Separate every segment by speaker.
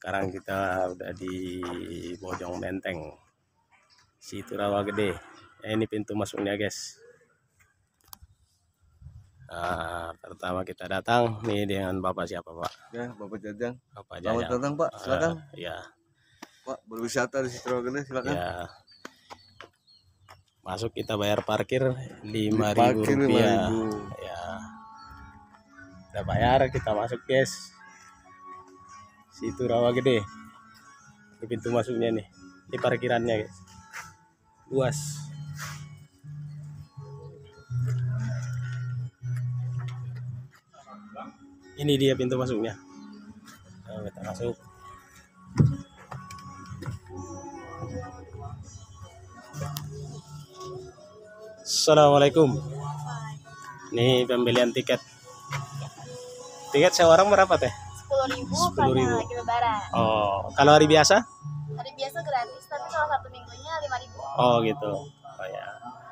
Speaker 1: Sekarang kita udah di Bojong Menteng, Situ Rawa Gede. Ini pintu masuknya guys. Nah, pertama kita datang nih dengan Bapak siapa Pak?
Speaker 2: Ya, Bapak Jajang.
Speaker 1: Bapak
Speaker 2: Selamat
Speaker 1: Jajang.
Speaker 2: datang Pak, silakan.
Speaker 1: Ya.
Speaker 2: Pak, berwisata di Situ Rawa Gede, silakan.
Speaker 1: Ya. Masuk kita bayar parkir
Speaker 2: Parkir
Speaker 1: Rp5.000.
Speaker 2: 5.000.
Speaker 1: Ya. Udah bayar, kita masuk guys. Situ Rawa Gede. Ini pintu masuknya nih. Ini parkirannya guys. Luas. Ini dia pintu masuknya. Nah, kita masuk. Assalamualaikum. Ini pembelian tiket. Tiket seorang berapa teh?
Speaker 3: 10.000
Speaker 1: 10.000.
Speaker 3: karena lagi lebaran.
Speaker 1: Oh, kalau hari biasa?
Speaker 3: Hari biasa gratis, tapi kalau satu minggunya 5.000.
Speaker 1: Oh gitu. Oh ya.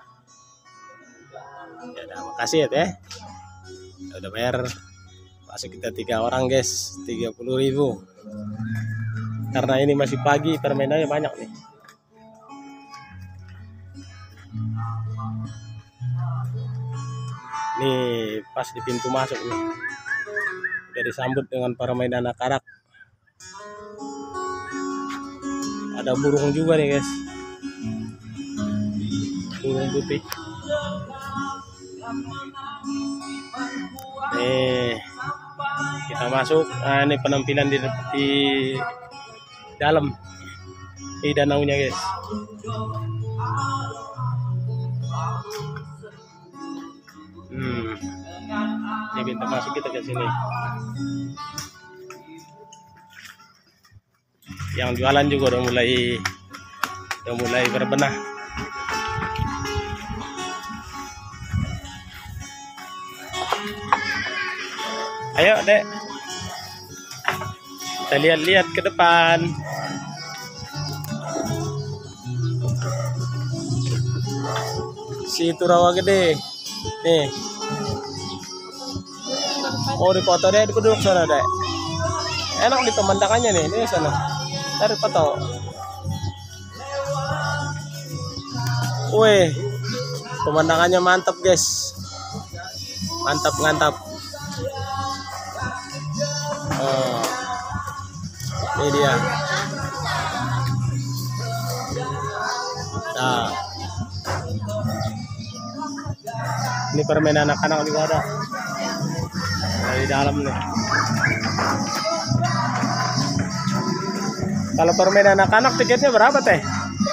Speaker 1: Ya udah, makasih ya teh. Udah bayar. Masuk kita 3 orang guys, 30.000. Karena ini masih pagi, permainannya banyak nih. Nih pas di pintu masuk nih. Udah disambut dengan permainan anak-anak. Ada burung juga nih guys. Burung putih. Nih kita masuk. Nah, ini penampilan di dalam di danaunya guys. Ini pintu masuk kita ke sini. Yang jualan juga udah mulai berbenah. Ayo dek, kita lihat-lihat ke depan. Situ Rawa Gede. Nih. Oh, di foto deh, duduk sana deh. Enak di pemandangannya nih, ini sana. Tarik foto. Wih, pemandangannya mantap guys. Mantap. Oh, ini dia. Nah, ini permainan anak-anak juga ada. Di dalam nih. Kalau permainan anak-anak tiketnya berapa teh?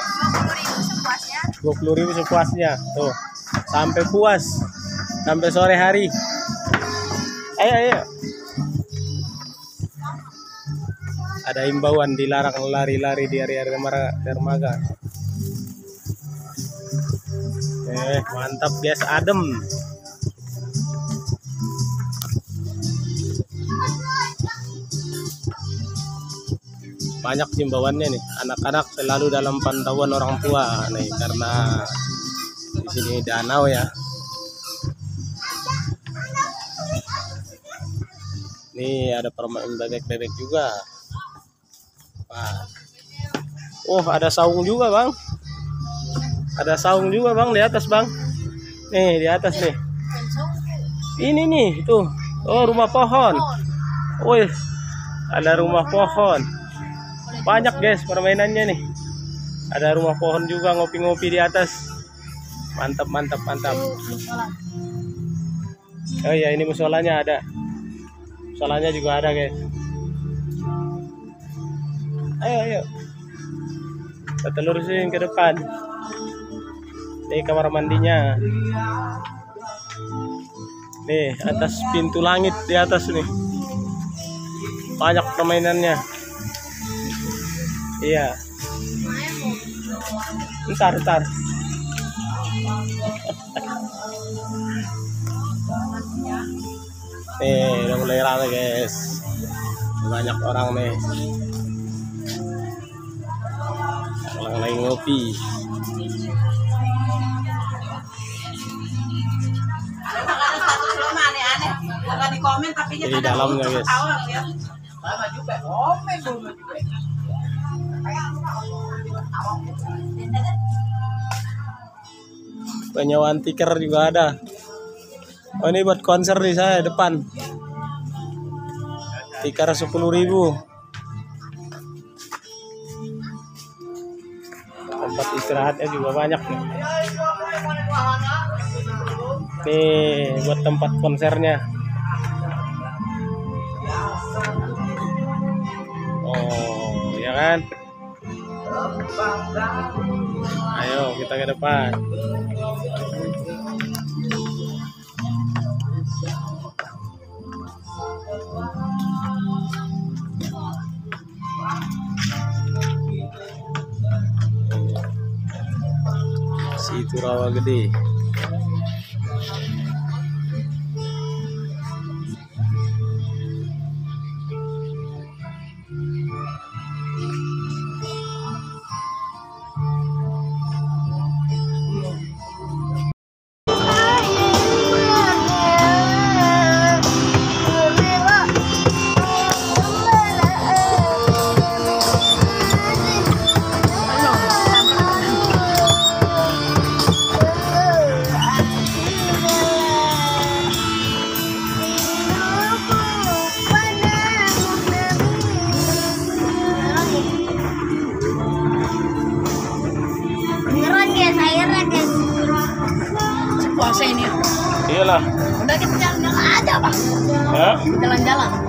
Speaker 1: 20.000 sepuasnya. Tuh, sampai puas, sampai sore hari. Ayo. Ada imbauan dilarang lari-lari di area dermaga. Mantap guys, adem. Banyak himbauannya nih, anak-anak selalu dalam pantauan orang tua nih, karena di sini danau ya. Nih ada permainan bebek-bebek juga. Wah. Oh, ada saung juga bang. Ada saung juga bang di atas bang. Nih di atas nih. Ini nih tuh. Oh, rumah pohon. Wih, ada rumah pohon. Banyak guys permainannya nih. Ada rumah pohon juga, ngopi-ngopi di atas. Mantap. Oh iya, ini musolanya ada. Musolanya juga ada guys. Ayo. Kita lurusin ke depan. Ini kamar mandinya. Nih atas pintu langit di atas nih. Banyak permainannya. Iya. Ntar. Nih udah mulai rame guys. Banyak orang nih. Orang lagi ngopi. Jadi dalamnya guys. Penyewaan tiker juga ada. Oh ini buat konser nih saya depan. Tikar 10.000. Tempat istirahatnya juga banyak nih. Nih buat tempat konsernya. Oh ya kan. Ayo kita ke depan. Situ rawa gede.
Speaker 3: Puasa ini.
Speaker 1: Iyalah.
Speaker 3: Udah kita jalan-jalan aja, Pak.
Speaker 1: Hah?
Speaker 3: Jalan-jalan.